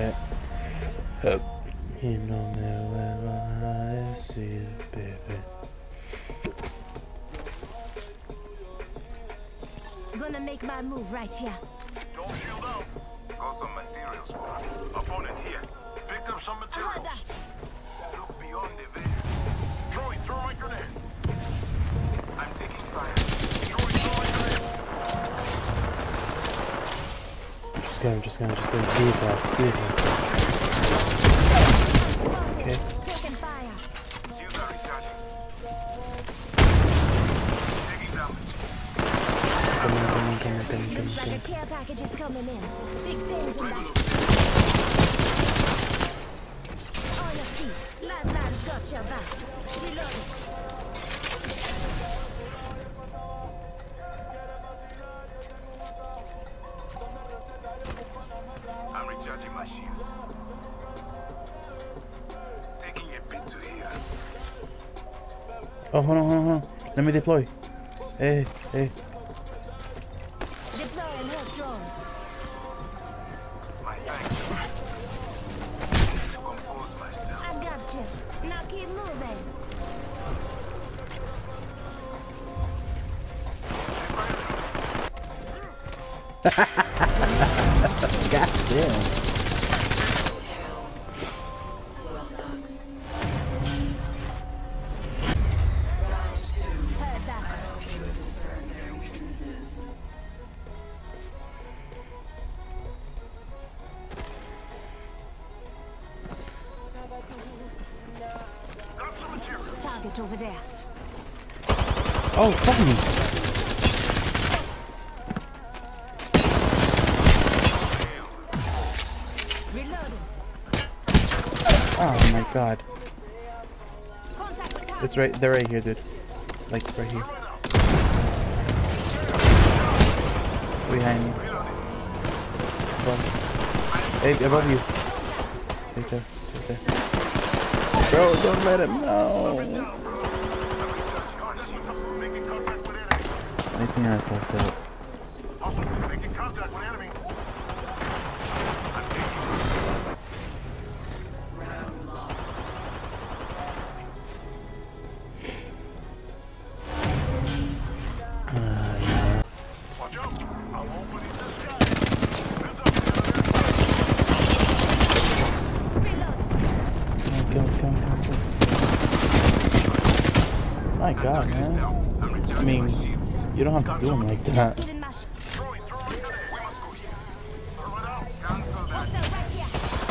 Yeah. Y no me vuelvas a decir, bebé. Gonna make my move right here. Don't shield out. Got some materials for you. Opponent here. Picked up some materials. Look beyond the veil. Troy, throw my grenade. I'm taking fire. Troy, throw my grenade. Just gonna Jesus. Okay. Taking fire. Shields are recharging. Taking damage. Come Looks like on. a care package is coming in. Big things in that. On your feet. Lifelines got your back. Reloading. I'm recharging my shields. Taking a bit to heal. Oh, hold on. Let me deploy. Hey. Deploying help drone. My thanks. To compose myself. I got you. Now keep moving. God damn. Heard that. Got some material. Target over there. Oh, fuck me. Reloading. Oh my god. Contact with target. It's right, they're right here, dude. Like, right here. Behind me. Above. Hey, above you. Right there. Bro, don't let him know. Making contact with enemy. I think I fucked up. Awesome. Making contact with enemy. I'm taking. Watch out. I'm opening the sky. Heads up, Reloading. Come. My god, man. I'm I recharging mean, my shields. you don't have to do them like that. Get in my Troy, throw my grenade. We must go here. Throw it out. Cancel that. hostile right here.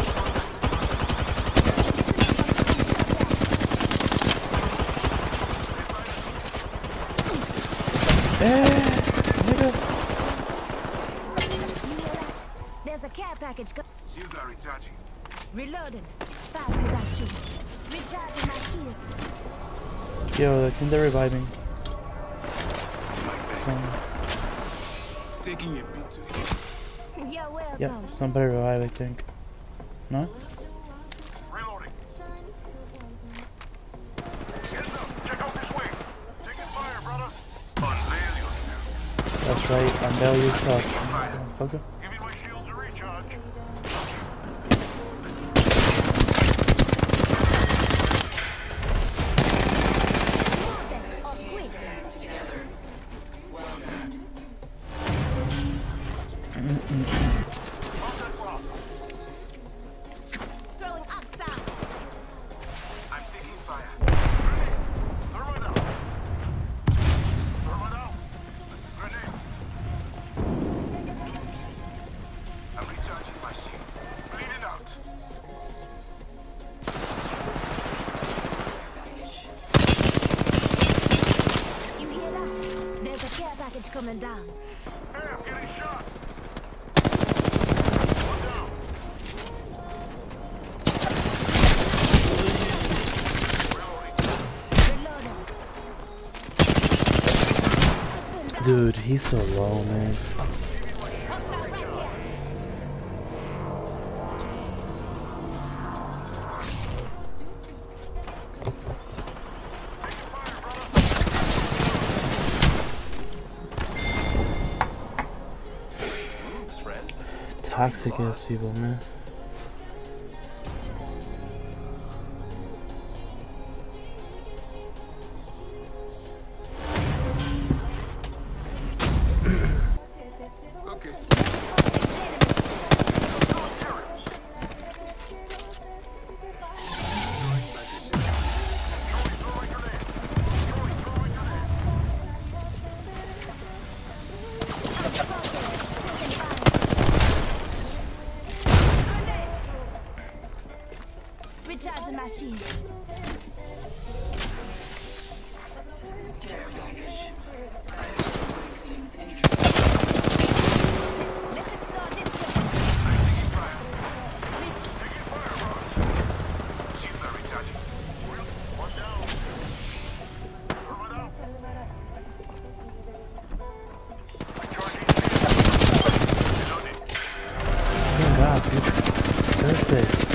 Nigga. There's a care package. Shields are recharging. Reloading. Fast with that shoot. Recharging my shields. Yo, I think they're reviving. My thanks. Taking a bit to heal. You're welcome. Yep, somebody revive, I think. No? Reloading. Heads up. Check out this way. Taking fire, brothers. Unveil yourself. That's right, unveil yourself. Motherfucker. Giving my shields a recharge. Or quick. Contact lost. Throwing ox down. I'm taking fire. Grenade. Thermite out. Thermite out. Grenade. I'm recharging my shields. Bleeding out. You hear that? There's a care package coming down. Hey, I'm getting shot. One down. Reloading. Dude, he's so low, man. Hostile right here. Toxic ass people, man. the machine. Care package. Let's explore this way. Taking fire, boss. Shields are recharging. One down. Thermite out. Charging. Reloading. Oh god, dude. Perfect.